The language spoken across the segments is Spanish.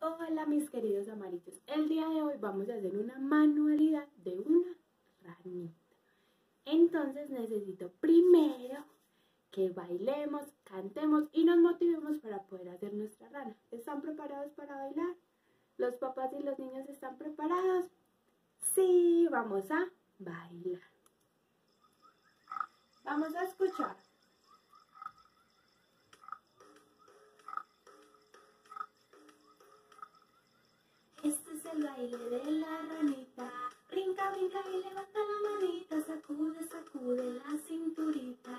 Hola mis queridos amarillos, el día de hoy vamos a hacer una manualidad de una ranita. Entonces necesito primero que bailemos, cantemos y nos motivemos para poder hacer nuestra rana. ¿Están preparados para bailar? ¿Los papás y los niños están preparados? Sí, vamos a bailar. Vamos a escuchar. Este es el baile de la ranita. Brinca, brinca y levanta la manita. Sacude, sacude la cinturita.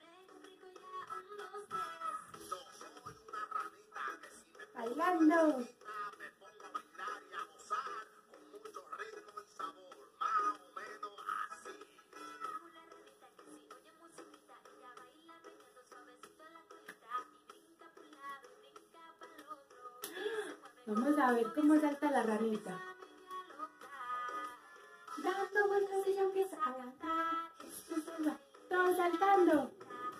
Bailando. Vamos a ver cómo salta la ranita. Dando vueltas ella empieza a cantar. Todos saltando.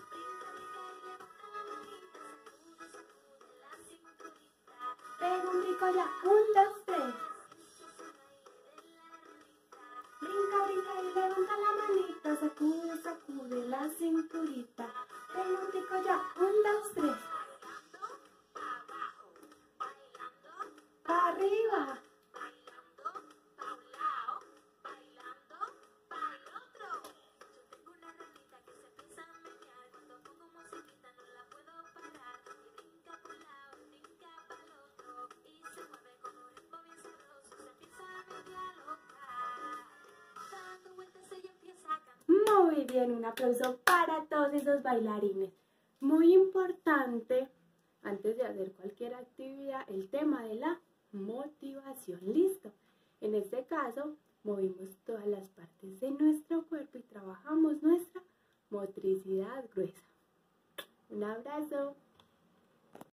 Pega un brinco ya, 1, 2, 3. Brinca, brinca y levanta la manita. Sacude, sacude la cinturita. Pega un brinco ya, 1, 2, 3. Para arriba. Muy bien, un aplauso para todos esos bailarines. Muy importante, antes de hacer cualquier actividad, el tema de la motivación. Listo. En este caso, movimos todas las partes de nuestro cuerpo y trabajamos nuestra motricidad gruesa. Un abrazo.